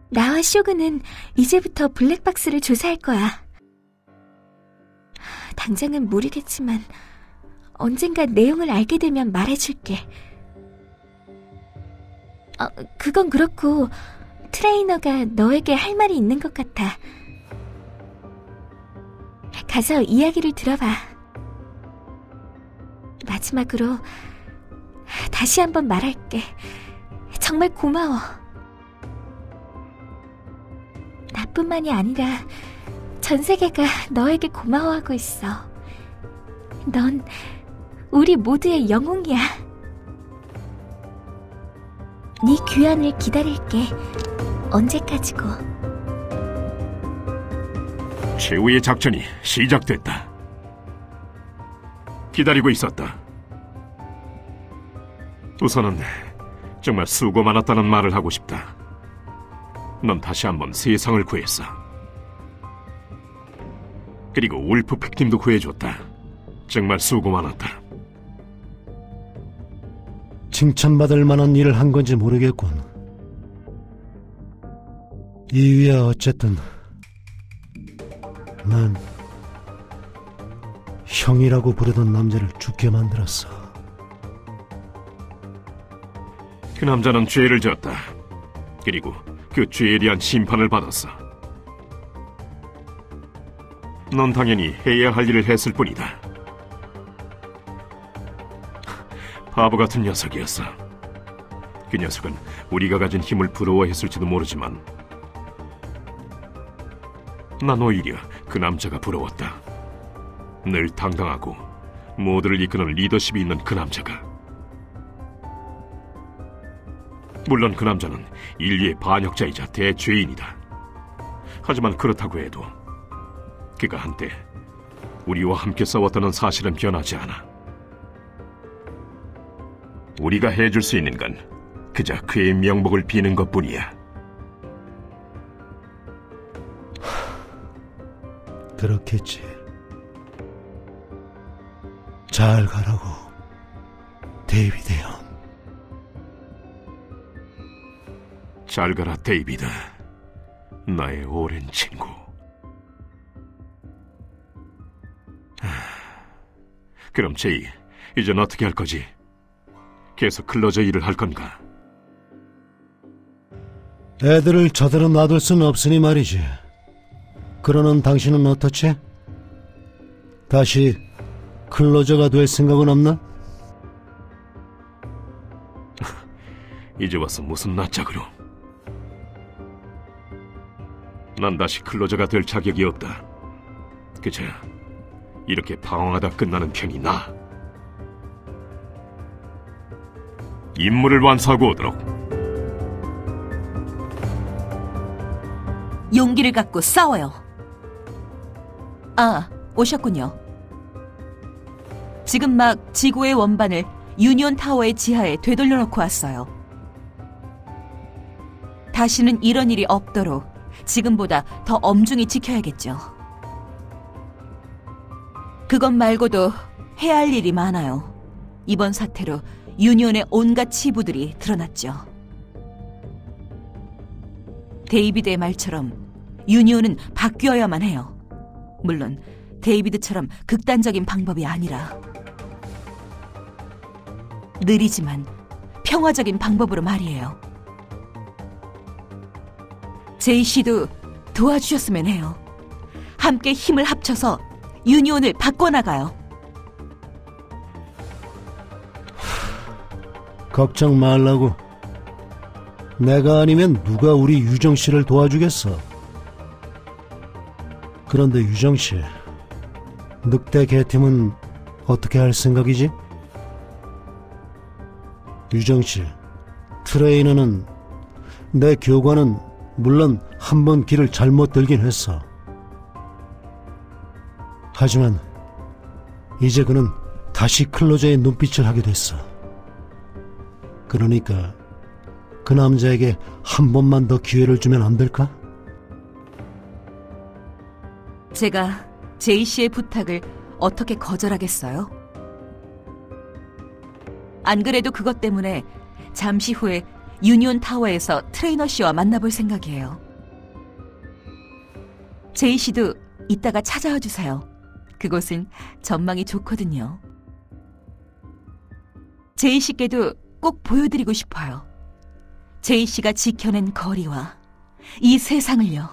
나와 쇼그는 이제부터 블랙박스를 조사할 거야. 당장은 모르겠지만 언젠가 내용을 알게 되면 말해줄게. 그건 그렇고 트레이너가 너에게 할 말이 있는 것 같아. 가서 이야기를 들어봐. 마지막으로 다시 한번 말할게. 정말 고마워. 나뿐만이 아니라 전 세계가 너에게 고마워하고 있어. 넌 우리 모두의 영웅이야. 네 귀환을 기다릴게. 언제까지고. 최후의 작전이 시작됐다. 기다리고 있었다. 우선은 정말 수고 많았다는 말을 하고 싶다. 넌 다시 한번 세상을 구했어. 그리고 울프팩 팀도 구해줬다. 정말 수고 많았다. 칭찬받을 만한 일을 한 건지 모르겠군. 이유야 어쨌든 난 형이라고 부르던 남자를 죽게 만들었어. 그 남자는 죄를 졌다. 그리고 그 죄에 대한 심판을 받았어. 넌 당연히 해야 할 일을 했을 뿐이다. 바보 같은 녀석이었어. 그 녀석은 우리가 가진 힘을 부러워했을지도 모르지만 난 오히려 그 남자가 부러웠다. 늘 당당하고 모두를 이끄는 리더십이 있는 그 남자가. 물론 그 남자는 인류의 반역자이자 대죄인이다. 하지만 그렇다고 해도 그가 한때 우리와 함께 싸웠다는 사실은 변하지 않아. 우리가 해줄 수 있는 건 그저 그의 명복을 비는 것뿐이야. 그렇겠지. 잘 가라고, 데이비드 형. 잘 가라, 데이비드. 나의 오랜 친구. 그럼 제이, 이젠 어떻게 할 거지? 계속 클로저 일을 할 건가? 애들을 저대로 놔둘 수는 없으니 말이지. 그러는 당신은 어떻지? 다시 클로저가 될 생각은 없나? 이제 와서 무슨 낯짝으로. 난 다시 클로저가 될 자격이 없다. 그저 이렇게 방황하다 끝나는 편이 나아. 임무를 완수하고 오도록. 용기를 갖고 싸워요. 아, 오셨군요. 지금 막 지구의 원반을 유니온 타워의 지하에 되돌려놓고 왔어요. 다시는 이런 일이 없도록 지금보다 더 엄중히 지켜야겠죠. 그것 말고도 해야 할 일이 많아요. 이번 사태로 유니온의 온갖 치부들이 드러났죠. 데이비드의 말처럼 유니온은 바뀌어야만 해요. 물론 데이비드처럼 극단적인 방법이 아니라 느리지만 평화적인 방법으로 말이에요. 제이 씨도 도와주셨으면 해요. 함께 힘을 합쳐서 유니온을 바꿔나가요. 걱정 말라고. 내가 아니면 누가 우리 유정씨를 도와주겠어. 그런데 유정씨, 늑대 개팀은 어떻게 할 생각이지? 유정씨, 트레이너는, 내 교관은 물론 한 번 길을 잘못 들긴 했어. 하지만 이제 그는 다시 클로저의 눈빛을 하게 됐어. 그러니까 그 남자에게 한 번만 더 기회를 주면 안 될까? 제가 제이 씨의 부탁을 어떻게 거절하겠어요? 안 그래도 그것 때문에 잠시 후에 유니온 타워에서 트레이너 씨와 만나볼 생각이에요. 제이 씨도 이따가 찾아와 주세요. 그곳은 전망이 좋거든요. 제이 씨께도 꼭 보여드리고 싶어요. 제이 씨가 지켜낸 거리와 이 세상을요.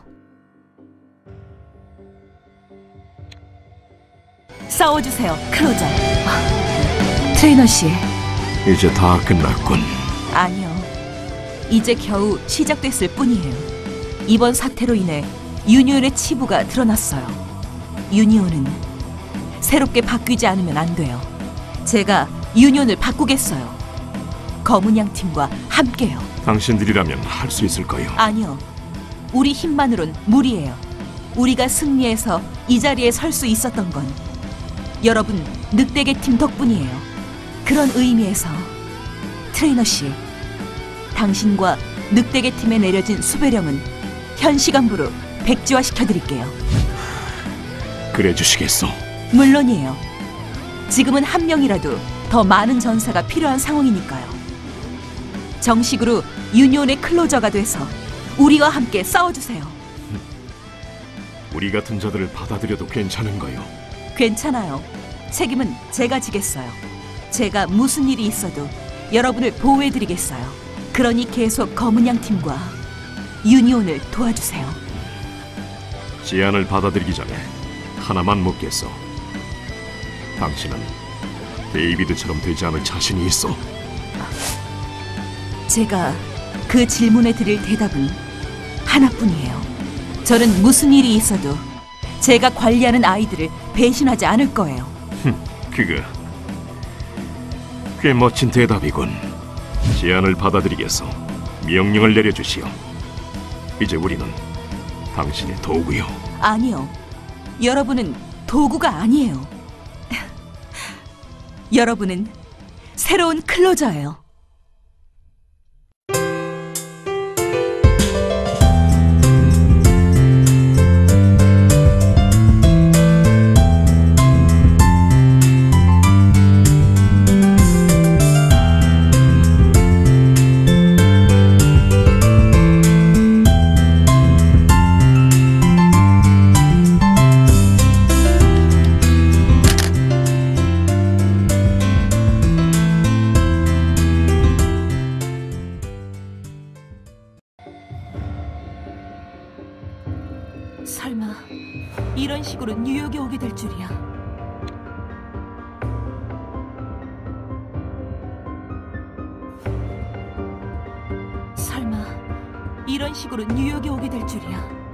싸워주세요, 클로저. 트레이너 씨. 이제 다 끝났군. 아니요. 이제 겨우 시작됐을 뿐이에요. 이번 사태로 인해 유니온의 치부가 드러났어요. 유니온은 새롭게 바뀌지 않으면 안 돼요. 제가 유니온을 바꾸겠어요. 검은 양 팀과 함께요. 당신들이라면 할 수 있을 거요. 아니요. 우리 힘만으론 무리예요. 우리가 승리해서 이 자리에 설 수 있었던 건 여러분 늑대계 팀 덕분이에요. 그런 의미에서 트레이너 씨, 당신과 늑대계 팀에 내려진 수배령은 현 시간부로 백지화 시켜드릴게요. 그래 주시겠소? 물론이에요. 지금은 한 명이라도 더 많은 전사가 필요한 상황이니까요. 정식으로 유니온의 클로저가 돼서 우리와 함께 싸워주세요. 우리 같은 자들을 받아들여도 괜찮은 거요. 괜찮아요. 책임은 제가 지겠어요. 제가 무슨 일이 있어도 여러분을 보호해드리겠어요. 그러니 계속 검은 양 팀과 유니온을 도와주세요. 제안을 받아들이기 전에 하나만 묻겠소. 당신은 데이비드처럼 되지 않을 자신이 있어? 제가 그 질문에 드릴 대답은 하나뿐이에요. 저는 무슨 일이 있어도 제가 관리하는 아이들을 배신하지 않을 거예요. 그거 꽤 멋진 대답이군. 제안을 받아들이겠소. 명령을 내려주시오. 이제 우리는 당신의 도구요. 아니요. 여러분은 도구가 아니에요. 여러분은 새로운 클로저예요. 설마 이런 식으로 뉴욕에 오게 될 줄이야. 설마 이런 식으로 뉴욕에 오게 될 줄이야.